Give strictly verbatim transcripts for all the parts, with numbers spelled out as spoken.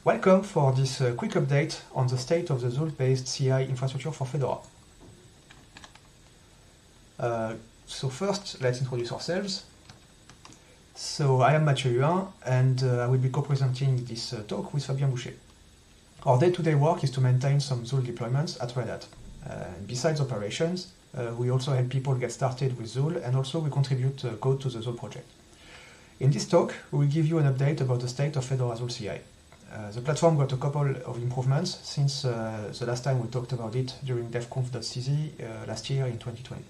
Welcome for this uh, quick update on the state of the Zool-based C I infrastructure for Fedora. Uh, so first, let's introduce ourselves. So I am Mathieu Huin, and uh, I will be co-presenting this uh, talk with Fabien Boucher. Our day-to-day work is to maintain some Zool deployments at Red Hat. Uh, and besides operations, uh, we also help people get started with Zool, and also we contribute uh, code to the Zool project. In this talk, we will give you an update about the state of Fedora Zool C I. Uh, the platform got a couple of improvements since uh, the last time we talked about it during devconf dot c z uh, last year in twenty twenty.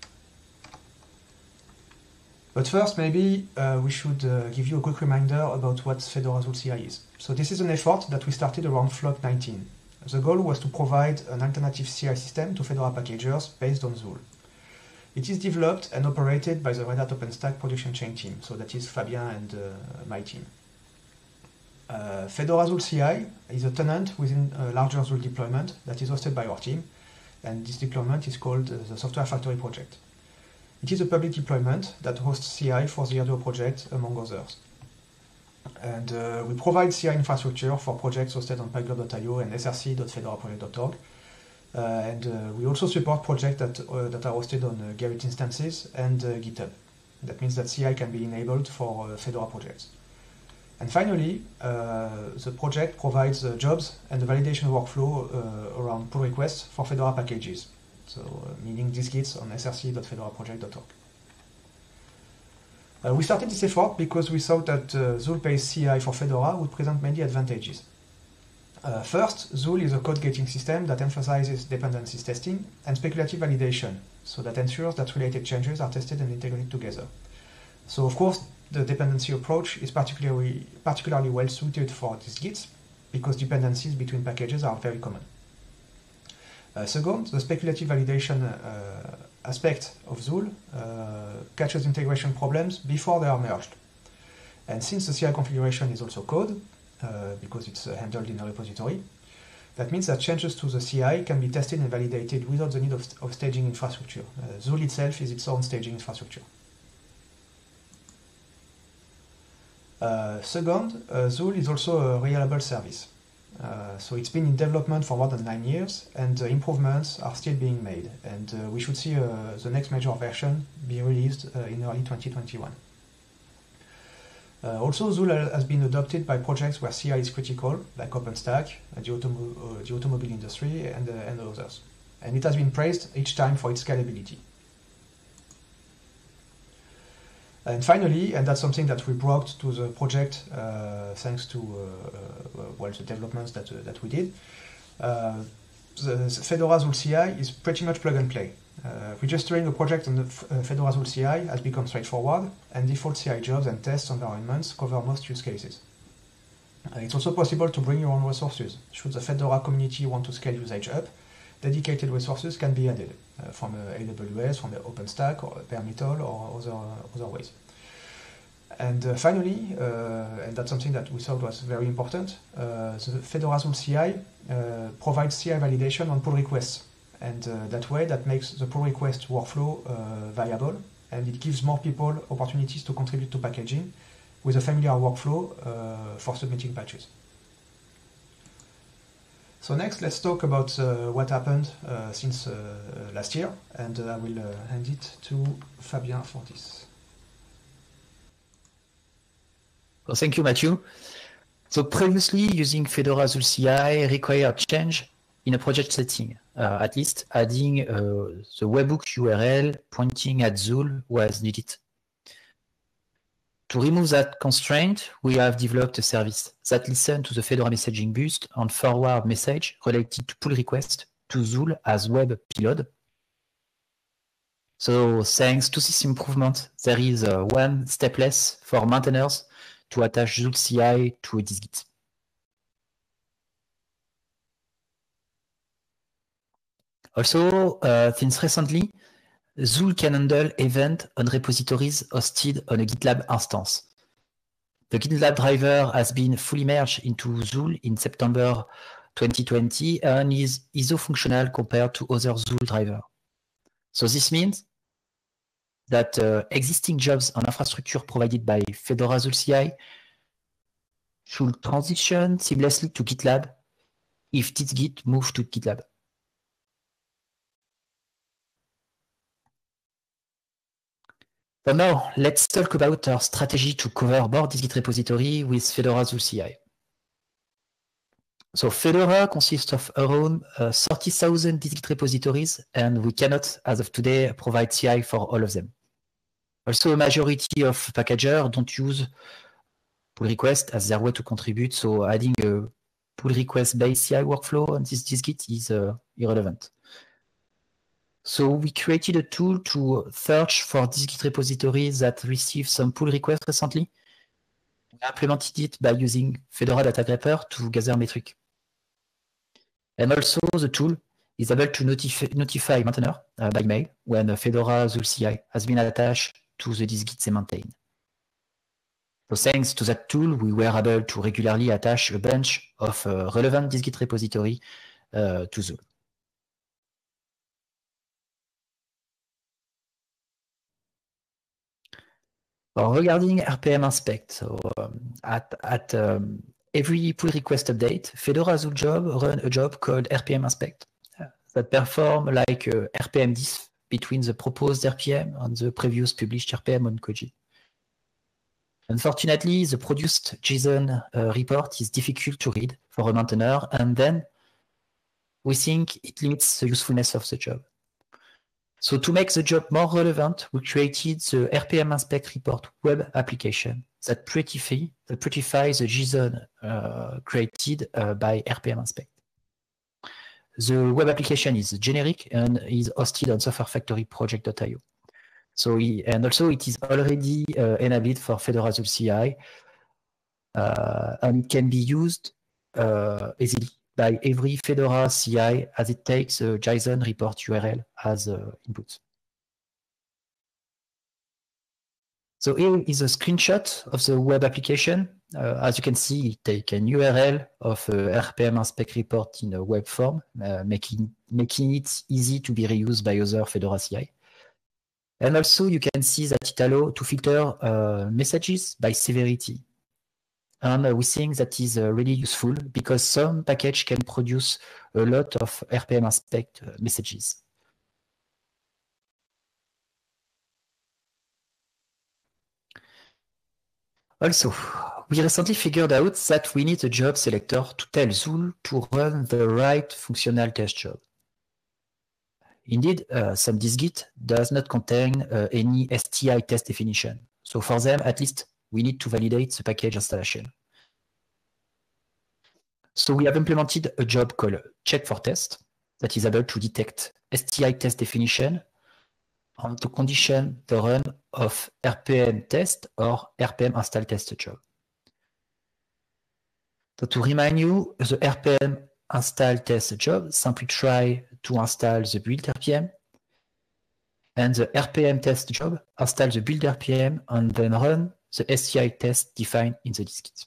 But first, maybe uh, we should uh, give you a quick reminder about what Fedora Zool C I is. So this is an effort that we started around Flock nineteen. The goal was to provide an alternative C I system to Fedora packagers based on Zool. It is developed and operated by the Red Hat OpenStack production chain team, so that is Fabien and uh, my team. Uh, Fedora Zool C I is a tenant within a larger Zool deployment that is hosted by our team, and this deployment is called uh, the Software Factory project. It is a public deployment that hosts C I for the Arduino project, among others. And uh, we provide C I infrastructure for projects hosted on pyglob dot i o and s r c dot fedora project dot org. Uh, and uh, we also support projects that, uh, that are hosted on uh, Gerrit instances and uh, GitHub. That means that C I can be enabled for uh, Fedora projects. And finally, uh, the project provides uh, jobs and the validation workflow uh, around pull requests for Fedora packages, so uh, meaning dist-gits on s r c dot fedora project dot org. Uh, we started this effort because we thought that uh, Zool-based C I for Fedora would present many advantages. Uh, first, Zool is a code-gating system that emphasizes dependencies testing and speculative validation, so that ensures that related changes are tested and integrated together. So of course, the dependency approach is particularly, particularly well suited for dist-gits because dependencies between packages are very common. Uh, second, the speculative validation uh, aspect of Zool uh, catches integration problems before they are merged. And since the C I configuration is also code, uh, because it's uh, handled in a repository, that means that changes to the C I can be tested and validated without the need of, of staging infrastructure. Uh, Zool itself is its own staging infrastructure. Uh, second, uh, Zool is also a reliable service. Uh, so it's been in development for more than nine years, and uh, improvements are still being made. And uh, we should see uh, the next major version be released uh, in early twenty twenty-one. Uh, also, Zool has been adopted by projects where C I is critical, like OpenStack, uh, the, automo uh, the automobile industry, and, uh, and others. And it has been praised each time for its scalability. And finally, and that's something that we brought to the project uh, thanks to uh, uh, well, the developments that, uh, that we did, uh, the, the Fedora Zool C I is pretty much plug and play. Uh, registering a project on the uh, Fedora Zool C I has become straightforward, and default C I jobs and test environments cover most use cases. Uh, it's also possible to bring your own resources. Should the Fedora community want to scale usage up, dedicated resources can be added uh, from uh, A W S, from the OpenStack, or bare metal, or other, other ways. And uh, finally, uh, and that's something that we thought was very important, uh, the Fedora Zool C I uh, provides C I validation on pull requests. And uh, that way, that makes the pull request workflow uh, viable, and it gives more people opportunities to contribute to packaging with a familiar workflow uh, for submitting patches. So next, let's talk about uh, what happened uh, since uh, last year, and uh, I will uh, hand it to Fabien for this. Well, thank you, Mathieu. So previously, using Fedora Zool C I required change in a project setting. Uh, at least adding uh, the webhook U R L pointing at Zool was needed. To remove that constraint, we have developed a service that listens to the Fedora messaging bus and forward message related to pull request to Zool as web payload. So thanks to this improvement, there is uh, one step less for maintainers to attach Zool C I to a dist-git. Also, uh, since recently, Zool can handle events on repositories hosted on a GitLab instance. The GitLab driver has been fully merged into Zool in September twenty twenty and is I S O functional compared to other Zool drivers. So this means that uh, existing jobs and infrastructure provided by Fedora Zool C I should transition seamlessly to GitLab if dizgit move to GitLab. So now let's talk about our strategy to cover more dizgit repository with Fedora Zool C I. So Fedora consists of around uh, thirty thousand dizgit repositories, and we cannot, as of today, provide C I for all of them. Also, a majority of packagers don't use pull request as their way to contribute, so adding a pull request-based C I workflow on this dizgit is uh, irrelevant. So we created a tool to search for dizgit repositories that received some pull requests recently. We implemented it by using Fedora Data Grepper to gather metrics. And also the tool is able to notify, notify maintainer uh, by mail when a Fedora Zool C I has been attached to the dizgit they maintain. So thanks to that tool, we were able to regularly attach a bunch of uh, relevant dizgit repository uh, to Zool. So regarding R P M inspect, so um, at, at um, every pull request update, Fedora Zool job run a job called R P M inspect uh, that perform like a R P M diff between the proposed R P M and the previous published R P M on Koji. Unfortunately, the produced JSON uh, report is difficult to read for a maintainer, and then we think it limits the usefulness of the job. So to make the job more relevant, we created the R P M inspect report web application that prettify, that prettifies the JSON uh, created uh, by R P M inspect. The web application is generic and is hosted on software factory project dot i o. So, and also it is already uh, enabled for Fedora Zool C I, uh, and it can be used uh, easily by every Fedora C I as it takes a JSON report U R L as uh, input. So here is a screenshot of the web application. Uh, as you can see, it takes an U R L of a R P M inspect report in a web form, uh, making, making it easy to be reused by other Fedora C I. And also you can see that it allows to filter uh, messages by severity. And uh, we think that is uh, really useful because some package can produce a lot of R P M inspect uh, messages. Also, we recently figured out that we need a job selector to tell Zool to run the right functional test job. Indeed, uh, some dizgit does not contain uh, any S T I test definition. So for them, at least, we need to validate the package installation. So we have implemented a job called check for test that is able to detect S T I test definition and to condition the run of R P M test or R P M install test job. So to remind you, the R P M install test job simply try to install the build R P M, and the R P M test job install the build R P M and then run the S T I test defined in the dizgit.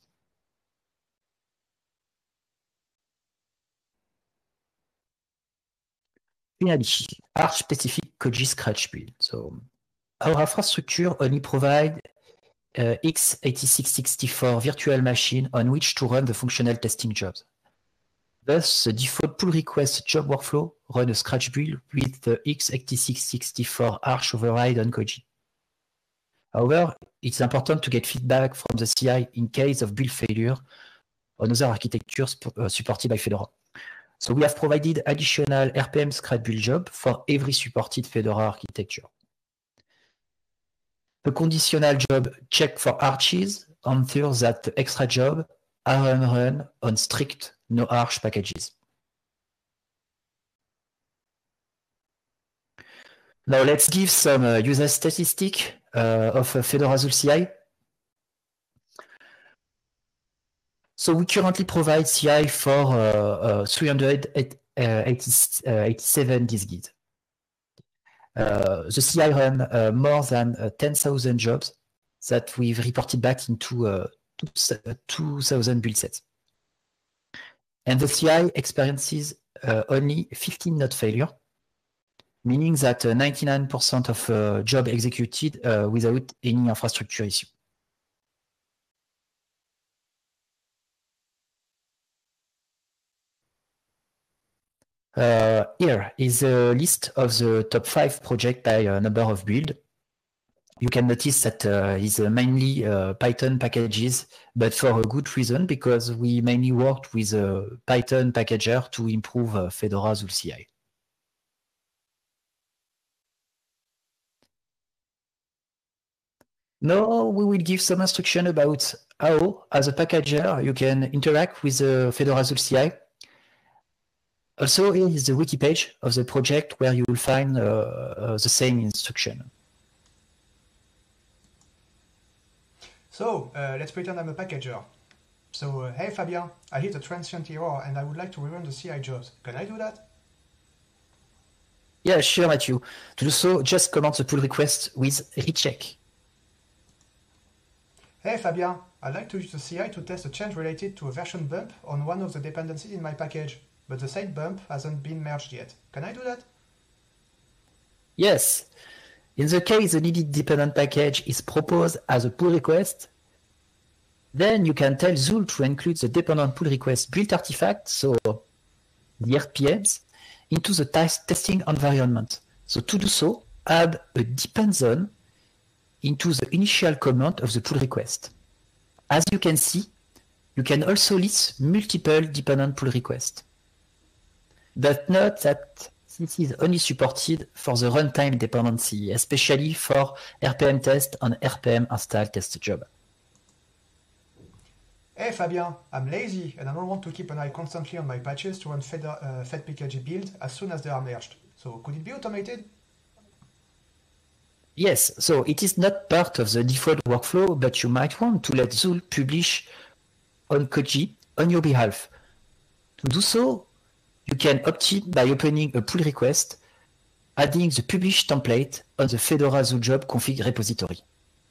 Finally, Arch-specific Koji Scratch build. So our infrastructure only provides uh, x eighty-six sixty-four virtual machine on which to run the functional testing jobs. Thus, the default pull request job workflow run a Scratch build with the x eighty-six sixty-four Arch override on Koji. However, it's important to get feedback from the C I in case of build failure on other architectures uh, supported by Fedora. So we have provided additional R P M Scratch build job for every supported Fedora architecture. The conditional job check for arches ensures that the extra job are run on strict no arch packages. Now let's give some uh, user statistic uh, of uh, Fedora Zool C I. So we currently provide C I for uh, uh, three hundred eighty-seven dizgit. Uh, the C I run uh, more than uh, ten thousand jobs that we've reported back into uh, two thousand build sets. And the C I experiences uh, only fifteen node failure, meaning that ninety-nine percent uh, of uh, job executed uh, without any infrastructure issue. Uh, here is a list of the top five projects by a number of build. You can notice that uh, it's uh, mainly uh, Python packages, but for a good reason, because we mainly worked with a Python packager to improve uh, Fedora ZulCI. Now we will give some instruction about how, as a packager, you can interact with the Fedora ZulCI. Also, here is the wiki page of the project where you will find uh, uh, the same instruction. So, uh, let's pretend I'm a packager. So, uh, hey Fabien, I hit a transient error and I would like to rerun the C I jobs. Can I do that? Yeah, sure, Matthew. To do so, just command the pull request with recheck. Hey Fabien, I'd like to use the C I to test a change related to a version bump on one of the dependencies in my package, but the same bump hasn't been merged yet. Can I do that? Yes. In the case the needed dependent package is proposed as a pull request, then you can tell Zul to include the dependent pull request build artifact, so the R P Ms, into the testing environment. So to do so, add a depend zone into the initial comment of the pull request. As you can see, you can also list multiple dependent pull requests. But note that this is only supported for the runtime dependency, especially for R P M test and R P M install test job. Hey Fabien, I'm lazy and I don't want to keep an eye constantly on my patches to run fed, uh, fedpkg build as soon as they are merged. So could it be automated? Yes, so it is not part of the default workflow, but you might want to let Zul publish on Koji on your behalf. To do so, you can opt in by opening a pull request, adding the publish template on the Fedora Zul job config repository.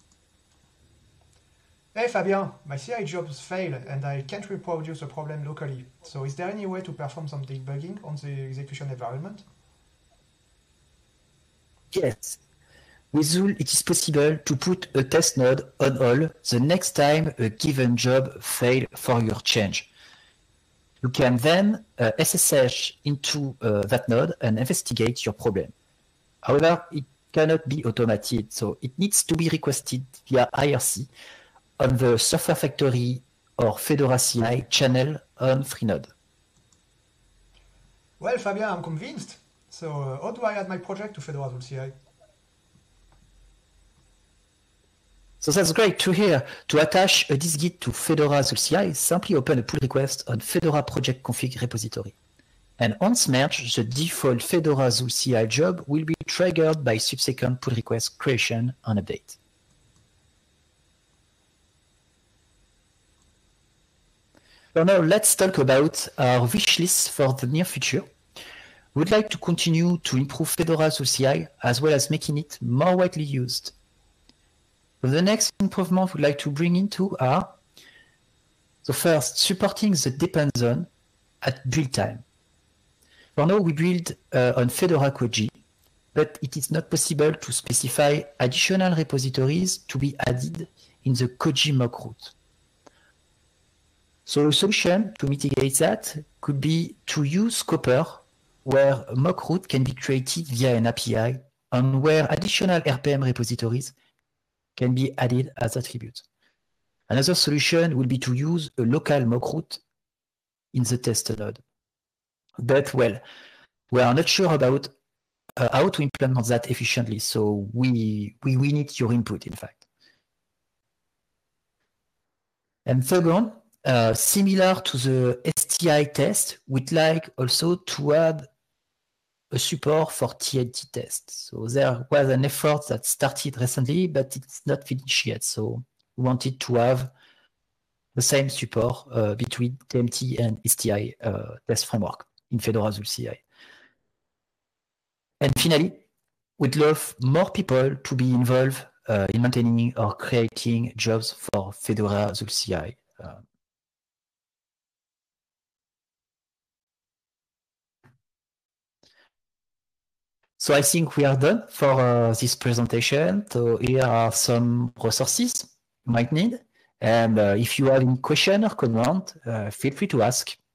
Hey Fabien, my C I jobs fail and I can't reproduce the problem locally. So is there any way to perform some debugging on the execution environment? Yes. With Zul, it is possible to put a test node on all the next time a given job fails for your change. You can then uh, S S H into uh, that node and investigate your problem. However, it cannot be automated, so it needs to be requested via I R C on the Software Factory or Fedora C I channel on Freenode. Well, Fabien, I'm convinced. So uh, how do I add my project to Fedora ZulCI? So that's great to hear. To attach a dist-git to Fedora ZulCI, simply open a pull request on Fedora project config repository. And once merged, the default Fedora ZulCI job will be triggered by subsequent pull request creation and update. So now let's talk about our wish list for the near future. We'd like to continue to improve Fedora ZulCI as well as making it more widely used. The next improvement we'd like to bring into are, so first, supporting the depend zone at build time. For now, we build uh, on Fedora Koji, but it is not possible to specify additional repositories to be added in the Koji mock root. So a solution to mitigate that could be to use Copr, where a mock root can be created via an A P I, and where additional R P M repositories can be added as attributes. Another solution would be to use a local mock root in the test node. But well, we are not sure about uh, how to implement that efficiently, so we, we, we need your input, in fact. And second, uh, similar to the S T I test, we'd like also to add a support for T N T tests. So there was an effort that started recently, but it's not finished yet. So we wanted to have the same support uh, between T M T and S T I uh, test framework in Fedora ZulCI. And finally, we'd love more people to be involved uh, in maintaining or creating jobs for Fedora ZulCI. Uh, So I think we are done for uh, this presentation. So here are some resources you might need. And uh, if you have any question or comment, uh, feel free to ask.